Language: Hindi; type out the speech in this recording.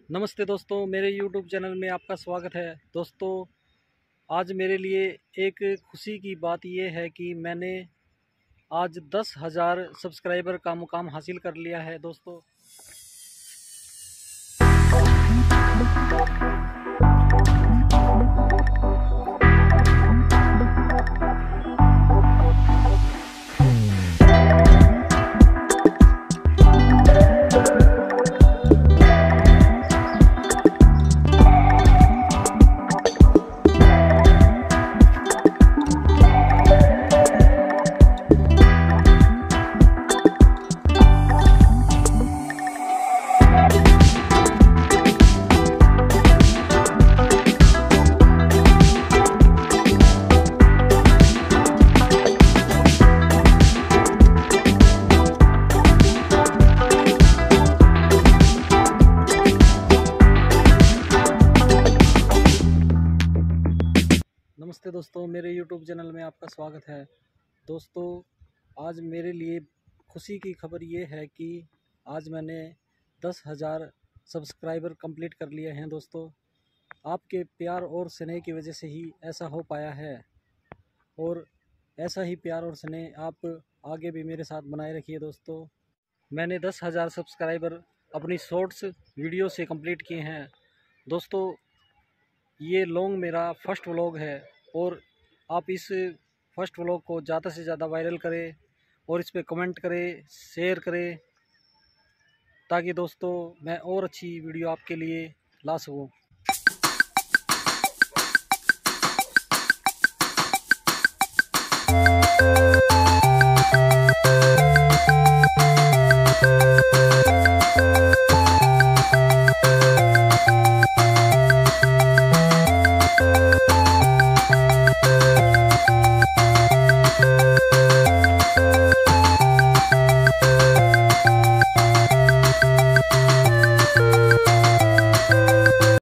नमस्ते दोस्तों, मेरे YouTube चैनल में आपका स्वागत है। दोस्तों, आज मेरे लिए एक खुशी की बात यह है कि मैंने आज 10,000 सब्सक्राइबर का मुकाम हासिल कर लिया है दोस्तों। नमस्ते दोस्तों, मेरे YouTube चैनल में आपका स्वागत है। दोस्तों, आज मेरे लिए खुशी की खबर ये है कि आज मैंने 10,000 सब्सक्राइबर कंप्लीट कर लिए हैं दोस्तों। आपके प्यार और स्नेह की वजह से ही ऐसा हो पाया है और ऐसा ही प्यार और स्नेह आप आगे भी मेरे साथ बनाए रखिए दोस्तों। मैंने 10,000 सब्सक्राइबर अपनी शॉर्ट्स वीडियो से कंप्लीट किए हैं दोस्तों। ये लॉन्ग मेरा फर्स्ट व्लॉग है और आप इस फर्स्ट व्लॉग को ज़्यादा से ज़्यादा वायरल करें और इस पे कमेंट करें, शेयर करें, ताकि दोस्तों मैं और अच्छी वीडियो आपके लिए ला सकूं।